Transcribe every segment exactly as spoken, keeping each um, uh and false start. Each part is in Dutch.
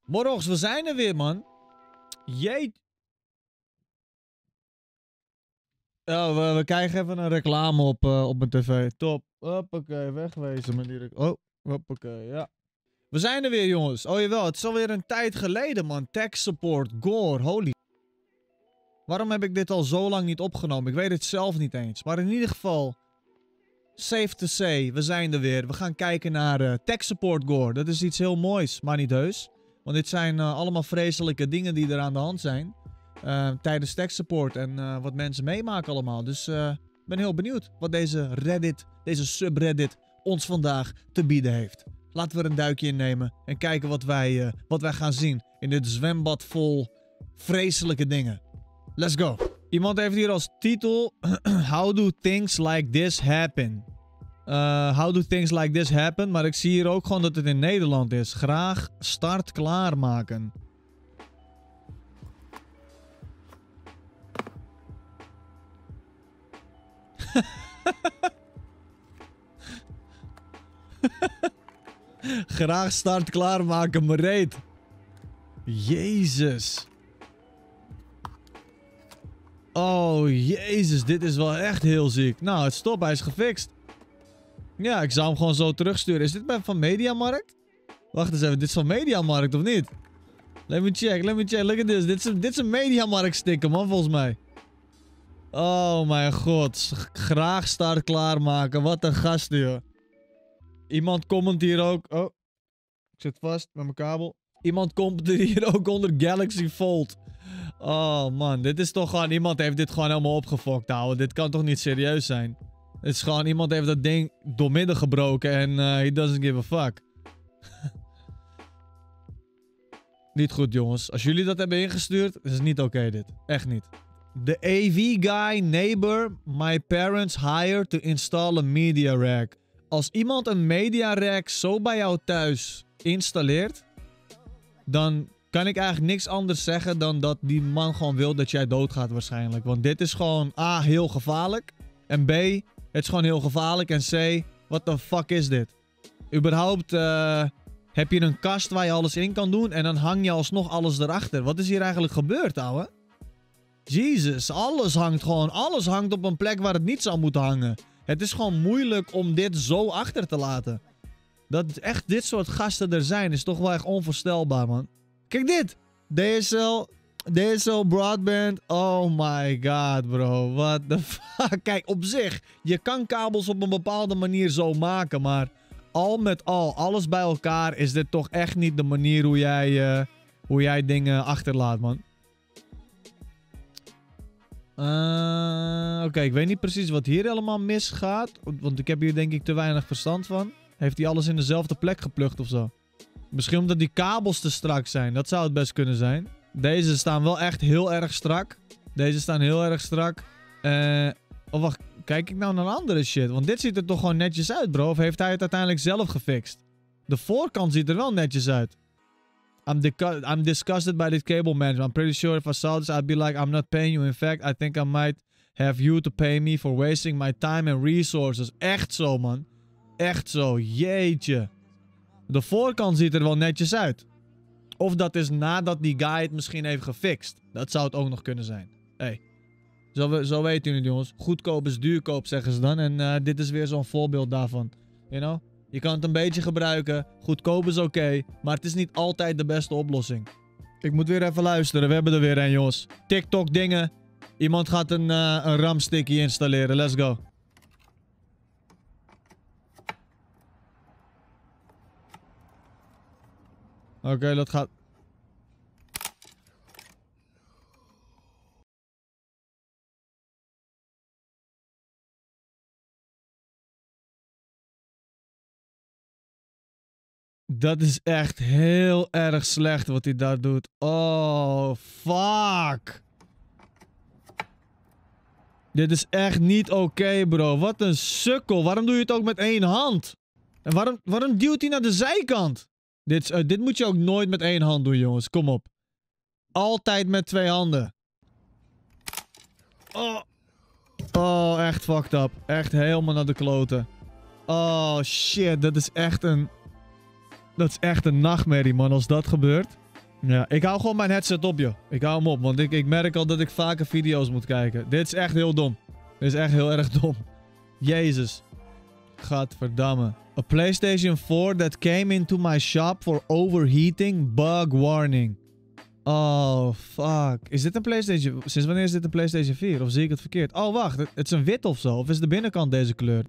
Morgens, we zijn er weer, man. Jeet. Oh, we, we krijgen even een reclame op, uh, op mijn tv. Top. Hoppakee, wegwezen, meneer. Oh, hoppakee, ja. We zijn er weer, jongens. Oh jawel, het is alweer een tijd geleden, man. Tech support, gore, holy. Waarom heb ik dit al zo lang niet opgenomen? Ik weet het zelf niet eens. Maar in ieder geval, safe to say, we zijn er weer. We gaan kijken naar uh, tech support gore. Dat is iets heel moois, maar niet heus. Want dit zijn uh, allemaal vreselijke dingen die er aan de hand zijn. Uh, tijdens tech support en uh, wat mensen meemaken allemaal. Dus ik uh, ben heel benieuwd wat deze Reddit, deze subreddit ons vandaag te bieden heeft. Laten we er een duikje in nemen en kijken wat wij, uh, wat wij gaan zien in dit zwembad vol vreselijke dingen. Let's go. Iemand heeft hier als titel How do things like this happen? Uh, how do things like this happen? Maar ik zie hier ook gewoon dat het in Nederland is. Graag start klaarmaken. Graag start klaarmaken, me reet. Jezus. Oh, jezus. Dit is wel echt heel ziek. Nou, het stop. Hij is gefixt. Ja, ik zou hem gewoon zo terugsturen. Is dit bij van Mediamarkt? Wacht eens even. Dit is van Mediamarkt of niet? Let me check. Let me check. Look at this. Dit is een, dit is een Mediamarkt sticker, man, volgens mij. Oh, mijn god. Graag start klaarmaken. Wat een gast, joh. Iemand comment hier ook. Oh. Ik zit vast met mijn kabel. Iemand komt hier ook onder Galaxy Fold. Oh, man. Dit is toch gewoon... Iemand heeft dit gewoon helemaal opgefokt, ouwe. Dit kan toch niet serieus zijn? Het is gewoon... Iemand heeft dat ding doormidden gebroken en uh, he doesn't give a fuck. Niet goed, jongens. Als jullie dat hebben ingestuurd, is het niet oké, okay, dit. Echt niet. The A V guy neighbor my parents hired to install a media rack. Als iemand een media rack zo bij jou thuis installeert, dan kan ik eigenlijk niks anders zeggen dan dat die man gewoon wil dat jij doodgaat waarschijnlijk. Want dit is gewoon A, heel gevaarlijk. En B, het is gewoon heel gevaarlijk. En C, what the fuck is dit? Überhaupt uh, heb je een kast waar je alles in kan doen en dan hang je alsnog alles erachter. Wat is hier eigenlijk gebeurd, ouwe? Jezus, alles hangt gewoon, alles hangt op een plek waar het niet zou moeten hangen. Het is gewoon moeilijk om dit zo achter te laten. Dat echt dit soort gasten er zijn is toch wel echt onvoorstelbaar, man. Kijk dit. D S L. D S L broadband. Oh my god, bro. What the fuck. Kijk, op zich. Je kan kabels op een bepaalde manier zo maken. Maar al met al, alles bij elkaar, is dit toch echt niet de manier hoe jij, uh, hoe jij dingen achterlaat, man. Uh, Oké, okay, ik weet niet precies wat hier helemaal misgaat. Want ik heb hier denk ik te weinig verstand van. Heeft hij alles in dezelfde plek geplukt of zo? Misschien omdat die kabels te strak zijn. Dat zou het best kunnen zijn. Deze staan wel echt heel erg strak. Deze staan heel erg strak. Uh, oh, wacht. Kijk ik nou naar andere shit? Want dit ziet er toch gewoon netjes uit, bro? Of heeft hij het uiteindelijk zelf gefixt? De voorkant ziet er wel netjes uit. I'm, I'm disgusted by this cable management. I'm pretty sure if I saw this, I'd be like, I'm not paying you. In fact, I think I might have you to pay me for wasting my time and resources. Echt zo, man. Echt zo. Jeetje. De voorkant ziet er wel netjes uit. Of dat is nadat die guy het misschien heeft gefixt. Dat zou het ook nog kunnen zijn. Hey. Zo, zo weten jullie, jongens. Goedkoop is duurkoop, zeggen ze dan. En uh, dit is weer zo'n voorbeeld daarvan. You know? Je kan het een beetje gebruiken. Goedkoop is oké. Okay, maar het is niet altijd de beste oplossing. Ik moet weer even luisteren. We hebben er weer een, jongens. TikTok dingen. Iemand gaat een, uh, een RAM-sticky installeren. Let's go. Oké, okay, dat gaat... Dat is echt heel erg slecht wat hij daar doet. Oh, fuck. Dit is echt niet oké, okay, bro. Wat een sukkel. Waarom doe je het ook met één hand? En waarom, waarom duwt hij naar de zijkant? Dit, uh, dit moet je ook nooit met één hand doen, jongens. Kom op. Altijd met twee handen. Oh. Oh, echt fucked up. Echt helemaal naar de kloten. Oh, shit. Dat is echt een... Dat is echt een nachtmerrie, man, als dat gebeurt. Ja, ik hou gewoon mijn headset op, joh. Ik hou hem op, want ik, ik merk al dat ik vaker video's moet kijken. Dit is echt heel dom. Dit is echt heel erg dom. Jezus. Gadverdamme. A PlayStation four that came into my shop for overheating. Bug warning. Oh, fuck. Is dit een PlayStation... Sinds wanneer is dit een PlayStation vier? Of zie ik het verkeerd? Oh, wacht. Het, het is een wit of zo. Of is de binnenkant deze kleur?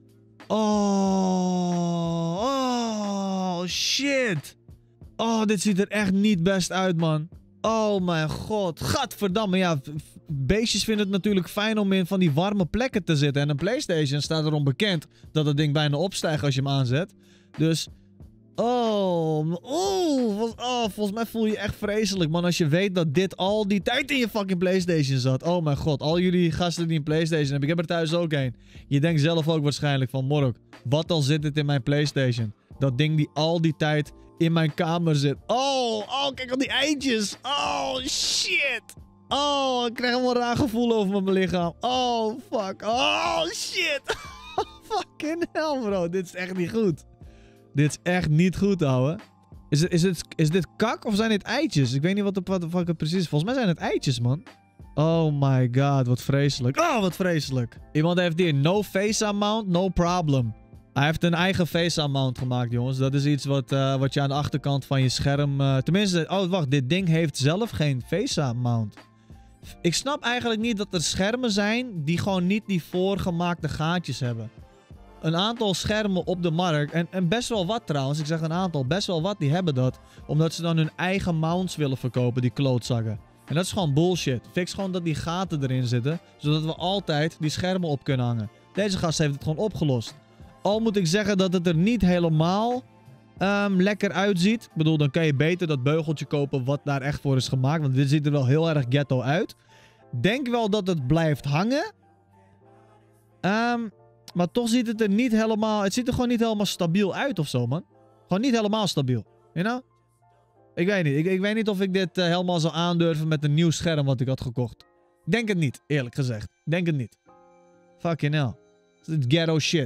Oh. Oh, shit. Oh, dit ziet er echt niet best uit, man. Oh mijn god. Gadverdamme. Ja, beestjes vinden het natuurlijk fijn om in van die warme plekken te zitten. En een PlayStation staat erom bekend dat het ding bijna opstijgt als je hem aanzet. Dus... Oh, oh, oh, volgens mij voel je je echt vreselijk, man. Als je weet dat dit al die tijd in je fucking PlayStation zat. Oh mijn god, al jullie gasten die een PlayStation hebben. Ik heb er thuis ook een. Je denkt zelf ook waarschijnlijk van, Morok, wat al zit het in mijn PlayStation? Dat ding die al die tijd in mijn kamer zit. Oh, oh, kijk al die eindjes. Oh, shit. Oh, ik krijg helemaal een raar gevoel over mijn lichaam. Oh, fuck. Oh, shit. Fucking hell, bro. Dit is echt niet goed. Dit is echt niet goed, ouwe. Is, het, is, het, is dit kak of zijn dit eitjes? Ik weet niet wat de, wat de fuck het precies is. Volgens mij zijn het eitjes, man. Oh my god, wat vreselijk. Oh, wat vreselijk. Iemand heeft hier no face mount, no problem. Hij heeft een eigen face mount gemaakt, jongens. Dat is iets wat, uh, wat je aan de achterkant van je scherm... Uh, tenminste, oh wacht, dit ding heeft zelf geen face mount. Ik snap eigenlijk niet dat er schermen zijn die gewoon niet die voorgemaakte gaatjes hebben. Een aantal schermen op de markt, en, en best wel wat trouwens, ik zeg een aantal, best wel wat, die hebben dat. Omdat ze dan hun eigen mounts willen verkopen, die klootzakken. En dat is gewoon bullshit. Fix gewoon dat die gaten erin zitten, zodat we altijd die schermen op kunnen hangen. Deze gast heeft het gewoon opgelost. Al moet ik zeggen dat het er niet helemaal um, lekker uitziet. Ik bedoel, dan kan je beter dat beugeltje kopen wat daar echt voor is gemaakt. Want dit ziet er wel heel erg ghetto uit. Denk wel dat het blijft hangen. Um, maar toch ziet het er niet helemaal... Het ziet er gewoon niet helemaal stabiel uit of zo, man. Gewoon niet helemaal stabiel. You know? Ik weet niet. Ik, ik weet niet of ik dit uh, helemaal zou aandurven met een nieuw scherm wat ik had gekocht. Ik denk het niet, eerlijk gezegd. Ik denk het niet. Fucking hell. Dit is ghetto shit.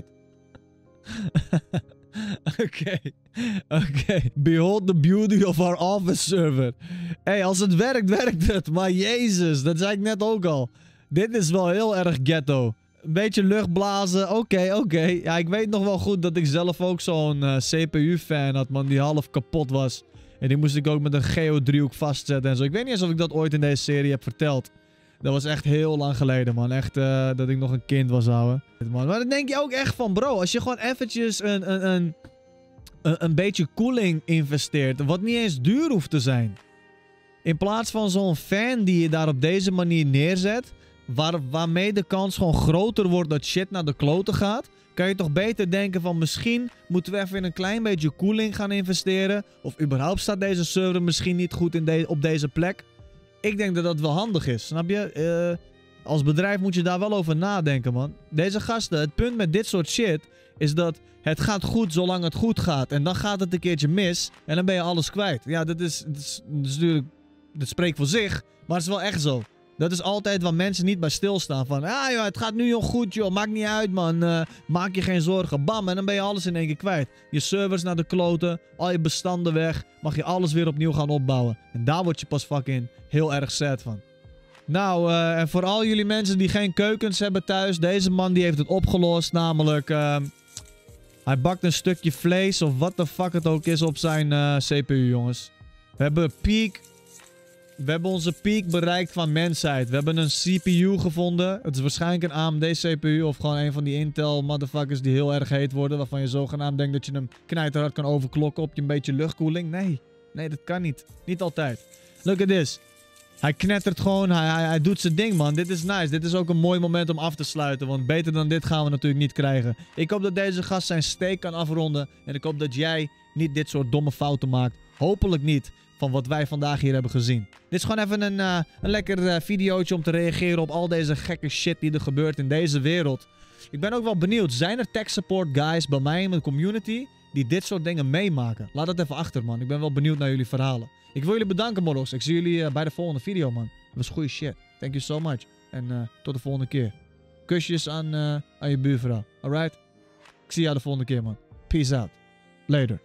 Oké. Oké. Behold the beauty of our office server. Hé, hey, als het werkt, werkt het. Maar jezus, dat zei ik net ook al. Dit is wel heel erg ghetto. Een beetje lucht blazen. Oké, okay, oké. Okay. Ja, ik weet nog wel goed dat ik zelf ook zo'n uh, C P U-fan had, man. Die half kapot was. En die moest ik ook met een geodriehoek vastzetten en zo. Ik weet niet eens of ik dat ooit in deze serie heb verteld. Dat was echt heel lang geleden, man. Echt uh, dat ik nog een kind was, ouwe. Maar dan denk je ook echt van, bro. Als je gewoon eventjes een, een, een, een, een beetje koeling investeert. Wat niet eens duur hoeft te zijn. In plaats van zo'n fan die je daar op deze manier neerzet. Waar, waarmee de kans gewoon groter wordt dat shit naar de kloten gaat. Kan je toch beter denken van misschien moeten we even in een klein beetje koeling gaan investeren. Of überhaupt staat deze server misschien niet goed in de, op deze plek. Ik denk dat dat wel handig is, snap je? Uh, als bedrijf moet je daar wel over nadenken, man. Deze gasten, het punt met dit soort shit is dat het gaat goed zolang het goed gaat. En dan gaat het een keertje mis en dan ben je alles kwijt. Ja, dat is, dat is, dat is natuurlijk, dat spreekt voor zich, maar het is wel echt zo. Dat is altijd waar mensen niet bij stilstaan. Van, ah joh, het gaat nu joh goed joh, maakt niet uit man. Uh, maak je geen zorgen. Bam, en dan ben je alles in één keer kwijt. Je servers naar de kloten, al je bestanden weg. Mag je alles weer opnieuw gaan opbouwen. En daar word je pas fucking heel erg sad van. Nou, uh, en voor al jullie mensen die geen keukens hebben thuis. Deze man die heeft het opgelost. Namelijk, uh, hij bakt een stukje vlees of wat de fuck het ook is op zijn uh, C P U jongens. We hebben peak... We hebben onze piek bereikt van mensheid. We hebben een C P U gevonden. Het is waarschijnlijk een A M D C P U. Of gewoon een van die Intel motherfuckers die heel erg heet worden. Waarvan je zogenaamd denkt dat je hem knijterhard kan overklokken op je een beetje luchtkoeling. Nee, nee dat kan niet. Niet altijd. Look at this. Hij knettert gewoon. Hij, hij, hij doet zijn ding man. Dit is nice. Dit is ook een mooi moment om af te sluiten. Want beter dan dit gaan we natuurlijk niet krijgen. Ik hoop dat deze gast zijn steak kan afronden. En ik hoop dat jij niet dit soort domme fouten maakt. Hopelijk niet. Van wat wij vandaag hier hebben gezien. Dit is gewoon even een, uh, een lekker uh, videootje om te reageren op al deze gekke shit die er gebeurt in deze wereld. Ik ben ook wel benieuwd. Zijn er tech support guys bij mij in mijn community die dit soort dingen meemaken? Laat het even achter man. Ik ben wel benieuwd naar jullie verhalen. Ik wil jullie bedanken morgens. Ik zie jullie uh, bij de volgende video man. Dat was goede shit. Thank you so much. En uh, tot de volgende keer. Kusjes aan, uh, aan je buurvrouw. Alright? Ik zie jou de volgende keer man. Peace out. Later.